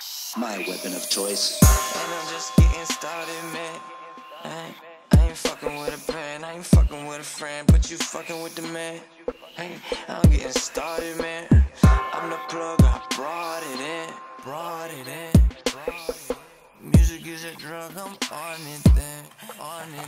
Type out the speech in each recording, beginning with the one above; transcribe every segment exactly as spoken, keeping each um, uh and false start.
My weapon of choice. And I'm just getting started, man. I ain't, I ain't fucking with a plan, I ain't fucking with a friend, but you fucking with the man. Hey, I'm getting started, man. I'm the plug, I brought it in, brought it in. Brought it in. Music is a drug, I'm on it then, on it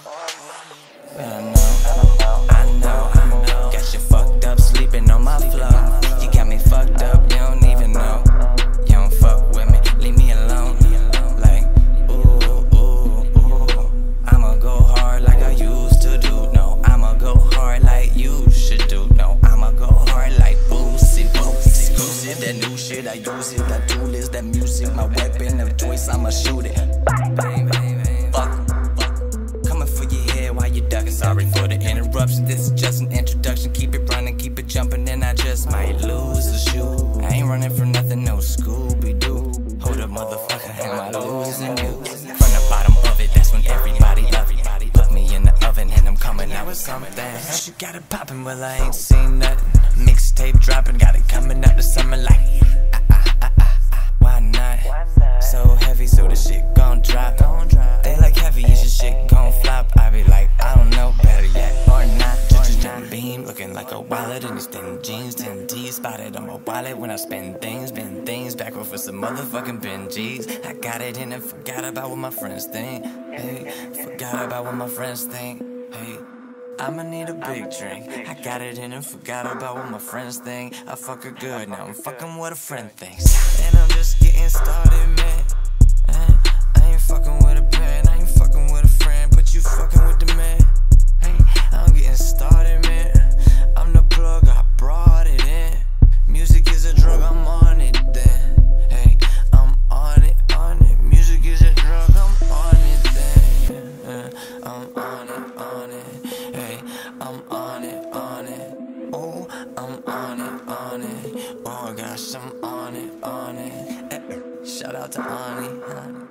then. I know, I know, I know. Got you fucked up, sleeping on my floor. You got me fucked up, you don't even know. You don't fuck with me, leave me alone. Like, ooh, ooh, ooh. I'ma go hard like I used to do. No, I'ma go hard like you should do. No, I'ma go hard like Boosie, Boosie, Boosie. That new shit, I use it. That tool is that music, my weapon of choice. I'ma shoot it. Bang, bang, bang. Fuck, fuck. Coming for your head while you ducking. Sorry for the interruption. This is just an introduction. Keep it running, keep it jumping, and I just might lose the shoe. I ain't running from nothing, no Scooby-Doo. Hold up, motherfucker, am I losing you? From the bottom of it, that's when everybody love it. Put me in the oven and I'm coming out with something. She got it popping, well I ain't seen nothing. Mixtape dropping, got it coming out the summer like ah, ah, ah, ah, ah. Why not? So heavy, so the shit gon' drop. They like heavy, is your shit gon' flop? I be like, I don't know, better yet or not. Just just beam, looking like a wallet in these thin jeans. ten T's spotted on my wallet when I spend things, spend things back for some motherfucking Benjis. I got it in and forgot about what my friends think. Hey, forgot about what my friends think. Hey, I'ma need a big drink. I got it in and forgot about what my friends think. I fuck her good, now I'm fucking what a friend thinks. And I'm just getting started, man. Uh, I ain't fucking with a plan, I ain't fucking with a friend, but you fucking with the man. Hey, I'm getting started, man. I'm the plug, I brought it in. Music is a drug, I'm on it then. Hey, I'm on it, on it. Music is a drug, I'm on it then. Yeah, I'm on it, on it. Hey, I'm on it, on it. Oh, I'm on it, on it. Oh gosh, I'm on it, on it. Shout out to Ani.